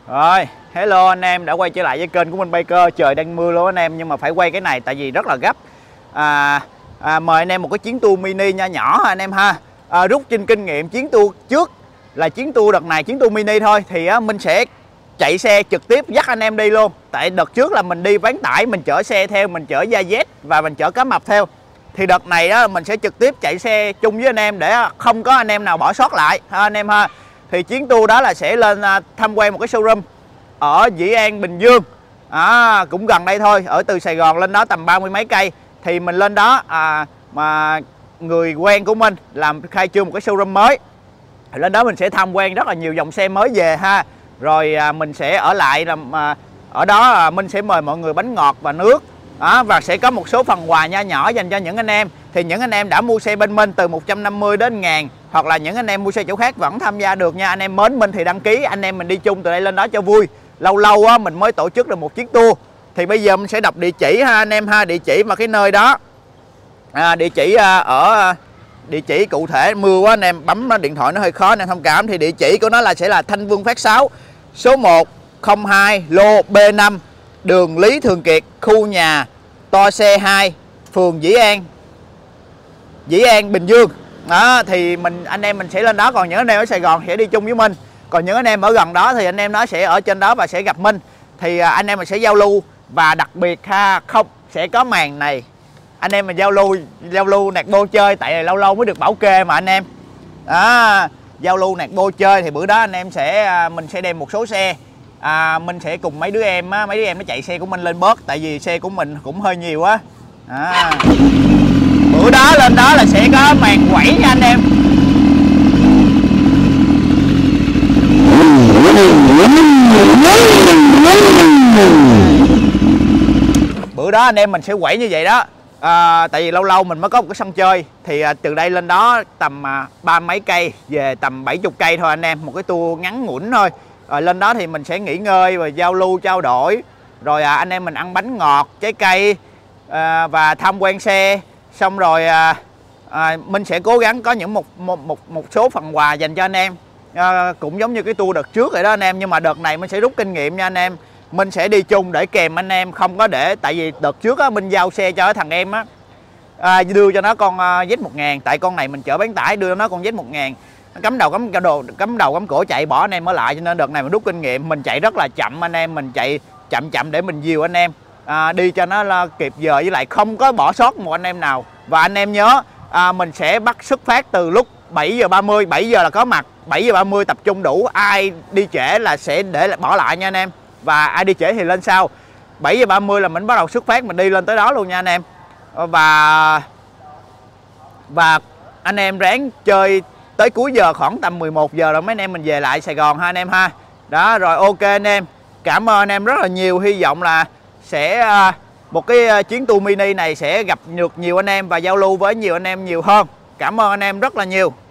Rồi, hello anh em đã quay trở lại với kênh của Minh Biker. Trời đang mưa luôn anh em, nhưng mà phải quay cái này tại vì rất là gấp. Mời anh em một cái chuyến tour mini nha nhỏ anh em ha. Rút trên kinh nghiệm chuyến tour trước là chuyến tour đợt này, chuyến tour mini thôi thì mình sẽ chạy xe trực tiếp dắt anh em đi luôn. Tại đợt trước là mình đi bán tải, mình chở xe theo, mình chở da Z và mình chở cá mập theo. Thì đợt này đó mình sẽ trực tiếp chạy xe chung với anh em để không có anh em nào bỏ sót lại ha anh em ha. Thì chuyến tour đó là sẽ lên tham quan một cái showroom ở Dĩ An, Bình Dương, cũng gần đây thôi, ở từ Sài Gòn lên đó tầm 30 mấy cây. Thì mình lên đó mà người quen của mình làm khai trương một cái showroom mới, thì lên đó mình sẽ tham quan rất là nhiều dòng xe mới về ha. Rồi mình sẽ ở lại làm ở đó mình sẽ mời mọi người bánh ngọt và nước và sẽ có một số phần quà nho nhỏ dành cho những anh em. Thì những anh em đã mua xe bên mình từ 150 đến 1000, hoặc là những anh em mua xe chỗ khác vẫn tham gia được nha. Anh em mến mình thì đăng ký, anh em mình đi chung từ đây lên đó cho vui. Lâu lâu mình mới tổ chức được một chuyến tour. Thì bây giờ mình sẽ đọc địa chỉ ha anh em ha, địa chỉ mà cái nơi đó. Địa chỉ ở địa chỉ cụ thể, mưa quá anh em bấm điện thoại nó hơi khó nên thông cảm. Thì địa chỉ của nó sẽ là Thanh Vương Phát 6, số 102 lô B5, đường Lý Thường Kiệt, khu nhà To Xe 2, phường Dĩ An, Bình Dương. Đó thì anh em mình sẽ lên đó, còn những anh em ở Sài Gòn sẽ đi chung với mình. Còn những anh em ở gần đó thì anh em nó sẽ ở trên đó và sẽ gặp mình. Thì anh em mình sẽ giao lưu, và đặc biệt không sẽ có màn này. Anh em mình giao lưu nạt bô chơi, tại lâu lâu mới được bảo kê mà anh em. Giao lưu nạt bô chơi thì bữa đó anh em mình sẽ đem một số xe. Mình sẽ cùng mấy đứa em nó chạy xe của mình lên bớt, tại vì xe của mình cũng hơi nhiều á. Bữa đó lên đó là sẽ có màn quẩy nha anh em. Bữa đó anh em mình sẽ quẩy như vậy đó. Tại vì lâu lâu mình mới có một cái sân chơi. Thì từ đây lên đó tầm 30 mấy cây, về tầm 70 cây thôi anh em. Một cái tour ngắn ngủn thôi. Rồi lên đó thì mình sẽ nghỉ ngơi và giao lưu trao đổi. Rồi anh em mình ăn bánh ngọt, trái cây và tham quan xe. Xong rồi mình sẽ cố gắng có những một số phần quà dành cho anh em. Cũng giống như cái tour đợt trước rồi đó anh em. Nhưng mà đợt này mình sẽ rút kinh nghiệm nha anh em. Mình sẽ đi chung để kèm anh em, không có để, tại vì đợt trước mình giao xe cho thằng em đưa cho nó con Z1000. Tại con này mình chở bán tải, đưa nó con Z1000, nó cắm đầu cắm cổ chạy bỏ anh em ở lại. Cho nên đợt này mình rút kinh nghiệm, mình chạy rất là chậm anh em, mình chạy chậm để mình dìu anh em đi cho nó kịp giờ, với lại không có bỏ sót một anh em nào. Và anh em nhớ mình sẽ bắt xuất phát từ lúc 7 giờ 30, 7 giờ là có mặt, 7 giờ 30 tập trung đủ, ai đi trễ là sẽ bỏ lại nha anh em. Và ai đi trễ thì lên sau. 7 giờ 30 là mình bắt đầu xuất phát, mình đi lên tới đó luôn nha anh em. Và anh em ráng chơi tới cuối giờ, khoảng tầm 11 giờ rồi mấy anh em mình về lại Sài Gòn ha anh em ha. Đó rồi, ok anh em. Cảm ơn anh em rất là nhiều. Hy vọng là sẽ một cái chuyến tour mini này sẽ gặp được nhiều anh em và giao lưu với nhiều anh em nhiều hơn. Cảm ơn anh em rất là nhiều.